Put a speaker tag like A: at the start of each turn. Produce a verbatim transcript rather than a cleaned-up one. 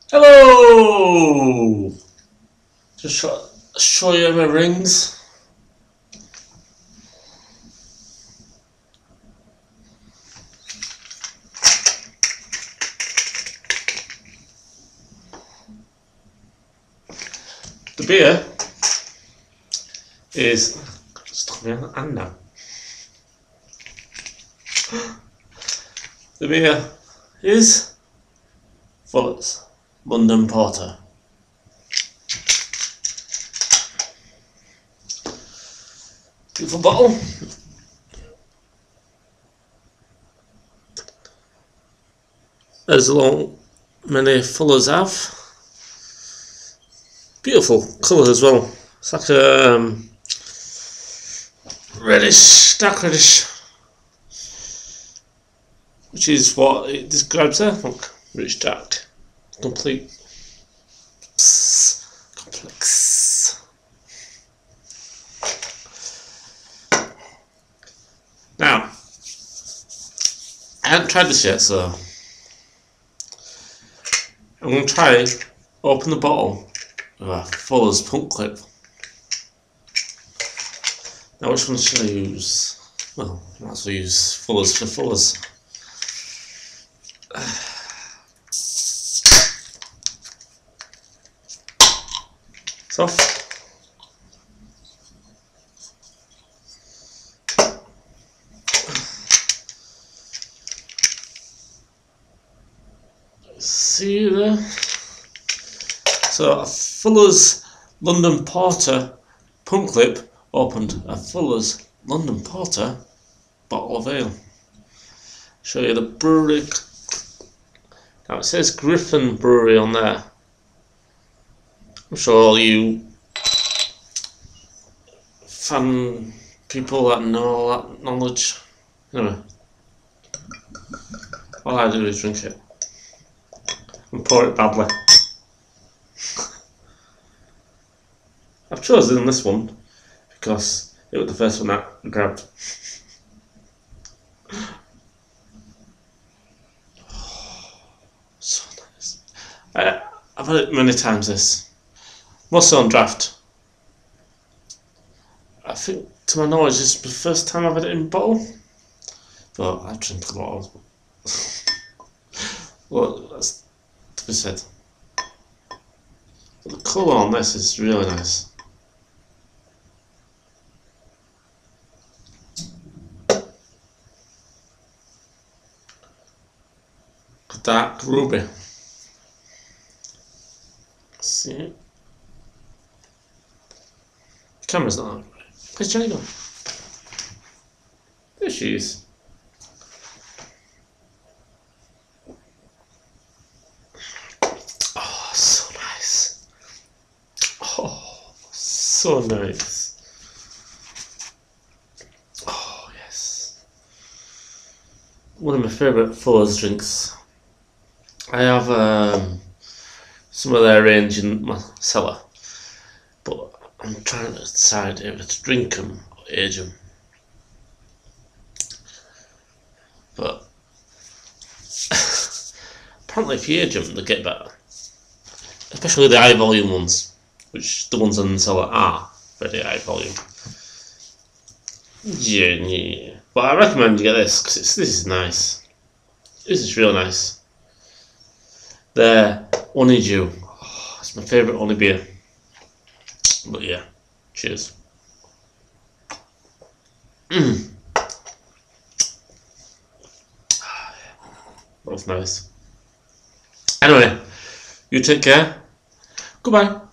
A: Hello! Just show, show you my rings. The beer is stuck me on the hand now. The beer is Fuggles London Porter. Beautiful bottle. As long many Fuggles have. Beautiful colour as well. It's like a um, reddish, dark reddish, which is what it describes there. Look, rich, dark, complete, complex. Now, I haven't tried this yet, so I'm going to try open the bottle with a Fuggles pump clip. Now, which one should I use? Well, I might as well use Fuggles for Fuggles. It's off. See there? So a Fuggles London Porter pump clip opened a Fuggles London Porter bottle of ale. Show you the brewery. Now it says Griffin Brewery on there. I'm sure all you fan people that know all that knowledge. Anyway, all I do is drink it and pour it badly. I've chosen this one because it was the first one that I grabbed. Oh, so nice. I, I've had it many times this. Mostly on draft. I think, to my knowledge, this is the first time I've had it in bottle. But I drink a lot of well, that's to be said. But the colour on this is really nice. Dark ruby. See it? The camera's not on. Where's Jenny gone? There she is. Oh, so nice. Oh, so nice. Oh, yes. One of my favourite Fuggles drinks. I have um, some of their range in my cellar, but I'm trying to decide if to drink them or age them. But apparently if you age them, they get better. Especially the high volume ones, which the ones in the cellar are very high volume. Yeah, yeah. But I recommend you get this, because this is nice. This is real nice. Their honeydew. Oh, it's my favourite honey beer. But yeah, cheers. Mm. Both nice. Anyway, you take care. Goodbye.